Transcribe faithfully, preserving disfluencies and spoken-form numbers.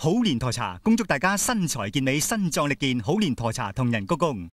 好年台茶恭祝大家身材健美、身壯力健，好年台茶同人鞠躬。